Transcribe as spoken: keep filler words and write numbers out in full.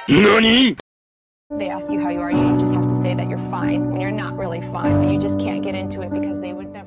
NANI?! They ask you how you are, you just have to say that you're fine when you're not really fine, but you just can't get into it because they would never